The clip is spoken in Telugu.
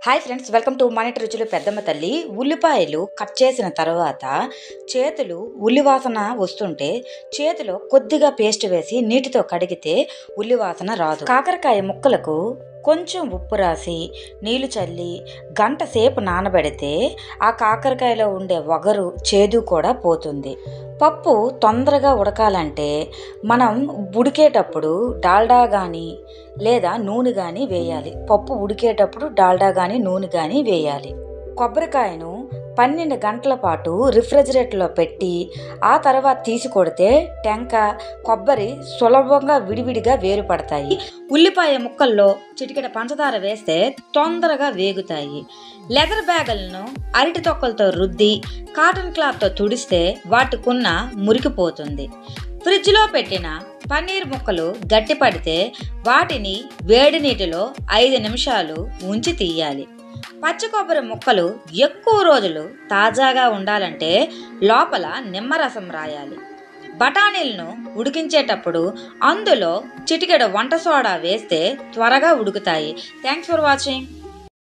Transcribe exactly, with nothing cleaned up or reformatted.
హాయ్ ఫ్రెండ్స్, వెల్కమ్ టు మన ఇంటి రుచులు. పెద్దమ్మ తల్లి. ఉల్లిపాయలు కట్ చేసిన తర్వాత చేతులు ఉల్లివాసన వస్తుంటే చేతిలో కొద్దిగా పేస్ట్ వేసి నీటితో కడిగితే ఉల్లివాసన రాదు. కాకరకాయ ముక్కలకు కొంచెం ఉప్పు రాసి నీళ్లు చల్లి గంట సేపు నానబెడితే ఆ కాకరకాయలో ఉండే వగరు, చేదు కూడా పోతుంది. పప్పు తొందరగా ఉడకాలంటే మనం ఉడికేటప్పుడు డాల్డా కానీ లేదా నూనె కానీ వేయాలి. పప్పు ఉడికేటప్పుడు డాల్డా కానీ నూనె కానీ వేయాలి. కొబ్బరికాయను పన్నెండు గంటల పాటు రిఫ్రిజిరేటర్లో పెట్టి ఆ తర్వాత తీసి కొడితే టెంక, కొబ్బరి సులభంగా విడివిడిగా వేరుపడతాయి. ఉల్లిపాయ ముక్కల్లో చిటికెడ పంచదార వేస్తే తొందరగా వేగుతాయి. లెదర్ బ్యాగులను అరటి తొక్కలతో రుద్ది కాటన్ క్లాత్తో తుడిస్తే వాటికున్న మురికిపోతుంది. ఫ్రిడ్జ్లో పెట్టిన పన్నీర్ ముక్కలు గట్టిపడితే వాటిని వేడి నీటిలో ఐదు నిమిషాలు ఉంచి తీయాలి. పచ్చి కొబ్బరి ముక్కలు ఎక్కువ రోజులు తాజాగా ఉండాలంటే లోపల నిమ్మరసం రాయాలి. బఠానీలను ఉడికించేటప్పుడు అందులో చిటికెడు వంట సోడా వేస్తే త్వరగా ఉడుకుతాయి. Thanks for watching.